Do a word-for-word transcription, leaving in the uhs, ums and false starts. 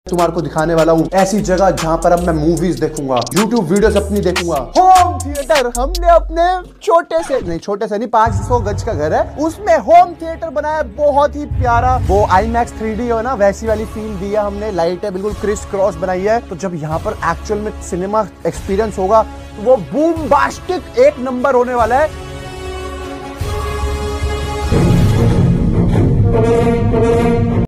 तुम्हारे को दिखाने वाला हूँ ऐसी जगह जहाँ पर अब मैं मूवीज देखूंगा, यूट्यूब वीडियोस अपनी देखूंगा। होम थिएटर हमने अपने छोटे से नहीं छोटे से नहीं पाँच सौ गज का घर है, उसमें होम थिएटर बनाया, बहुत ही प्यारा। वो आई मैक्स थ्री डी है ना, वैसी वाली फील दिया हमने। लाइटें बिल्कुल क्रिस क्रॉस बनाई है। तो जब यहाँ पर एक्चुअल में सिनेमा एक्सपीरियंस होगा तो वो बूमबास्टिक एक नंबर होने वाला है।